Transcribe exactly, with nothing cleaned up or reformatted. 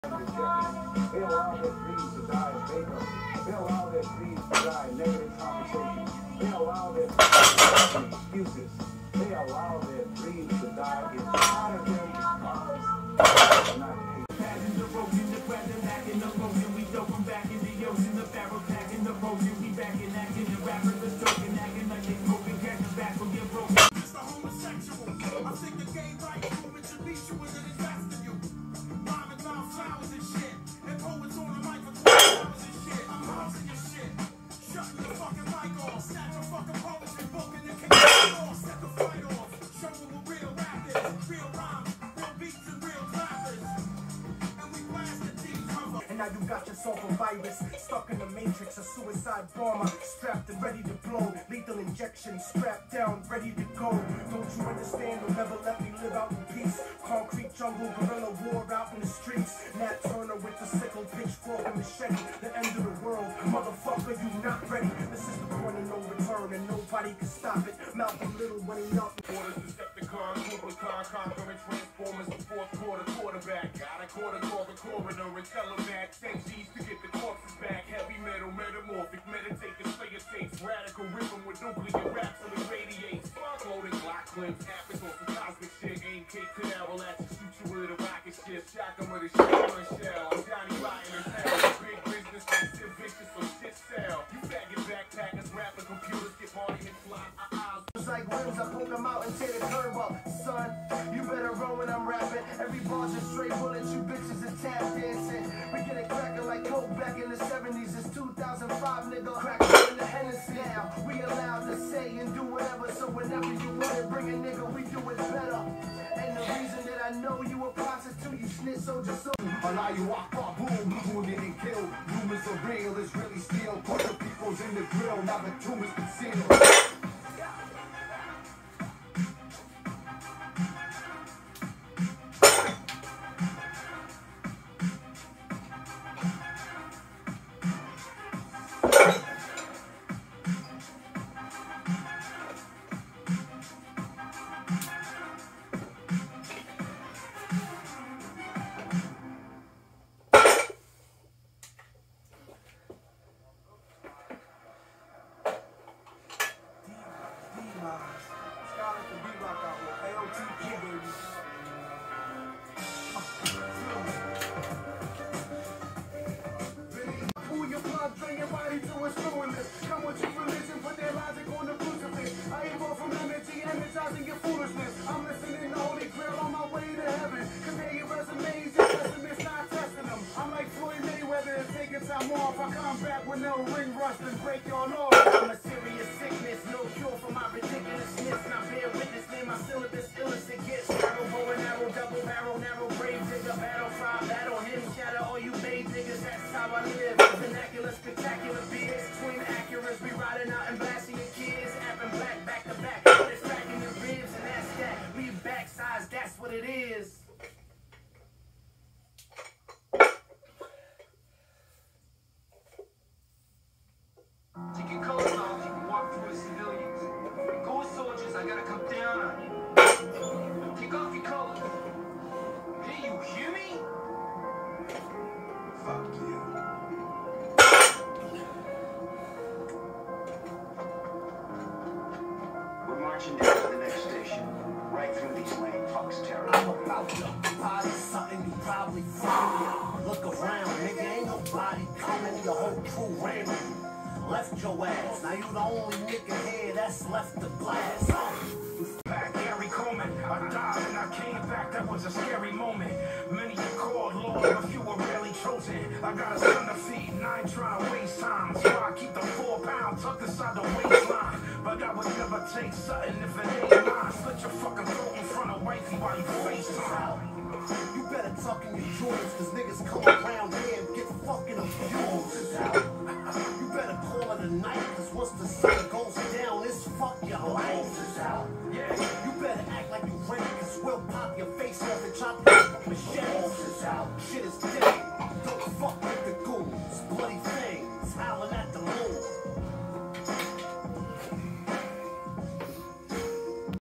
They allow their dreams to die in vapor. They allow their dreams to die in negative conversation. They allow their dreams in excuses. They allow their dreams to die in monetary cars. Back in the road, in the weather, back in the motion, we dope them back in the ocean, the barrel back in the motion, we back in action, the rappers are joking, acting like they smoking, catching back from your broken. It's the homosexual. I think the gay right movement should be you and invest in you. Rhyming about flowers and shit, and poets on the mic for twenty hours and shit. I'm bouncing your shit, shutting your fucking mic off, snatch your fucking poetry book and then kick it off, set the fight off, show them what real rap is, real rhymes, real beats and real clappers. And now you got yourself a virus, stuck in the matrix, a suicide bomber, strapped and ready to blow, lethal injection, strapped down, ready to go. Don't you understand? You'll never let me live out in peace. Concrete jungle, guerrilla war out in the streets. Nat Turner with the sickle, pitchfork and machete, the end of the world. Motherfucker, you not ready. This is the point of no return and nobody can stop it. Malcolm Little when he knelt. Orders, Decepticons, Rubicon, conquering Transformers, the fourth quarter quarterback. Got a quarter, call the coroner and tell him that. Same G's to get the corpses back. Heavy metal, metamorphic, meditate the slayer tapes. Radical rhythm with nuclear rap till it radiates. Loading block clips, happens on some cosmic shit. Aim Cape Canaveral at you, shoot you with a rocket ship. Shock him with a shotgun shell. I'm Johnny Rotten as hell. Big business, makes it vicious, so shit sell. You faggot backpackers, rapping computers, get party and fly. It's like rims, I poke them out and tear the curve up. Son, you better run when I'm rapping. Every bar's a straight bullet, you bitches are tap dancing. We get it cracking like coke back in the seventies. It's two thousand five, nigga. Cracking in the Hennessy now. We allowed to say and do whatever. So whenever you want to bring a nigga, we do it better. And the reason that I know you a prostitute, you snitch soldier so. Allow you walk up, boom, wounded and killed. Rumors are real, it's really steel. Put the people's in the grill, now the tomb is concealed. Come with your religion, put their logic on the crucifix. I evolve from energy, energizing your foolishness. I'm listening to Holy Grail on my way to heaven. Compare your resumes, your pessimists not testing them. I'm like Floyd Mayweather and taking time off. I come back with no ring rust and break your law. I'm a serious sickness, no cure for my ridiculousness. Now bear witness, name my syllabus, ill as it gets. Arrow, bow and arrow, double barrel, narrow, brave digger, battle, fry, battle, him, shatter, all you made niggas, that's how I live. Vernacular, spectacular beers, twin accurates, be riding out and blasting your kids, apping black, back to back, but it's cracking your ribs, and that's that, we back size, that's what it is. Take your colors off, you can walk through as civilians. Go as soldiers, I gotta come down on you. Take off your colors. Hey, you hear me? Fuck you. We're marching down to the next station. Right through these lame fucks' territory. I'm about to party something you probably from. Look around, nigga, ain't nobody coming. Your whole crew ran you. Left your ass. Now you the only nigga here that's left to blast. Back, Gary Coleman. I died and I came back. That was a scary moment. Many are called Lord, but few were really chosen. I got a son to feed, and I ain't trying to waste time. So I keep the four pounds tucked inside the waistline. But I would never take something if it ain't mine. Slit your fucking throat in front of wifey while you FaceTime. You better tuck in your joints, cause niggas come around here and get fucking abused out. You better call it a night, cause once the sun goes down, it's fuck your life out. Yeah, you better act like you ready, cause we'll pop your face off and chop your machete out. Shit is dead.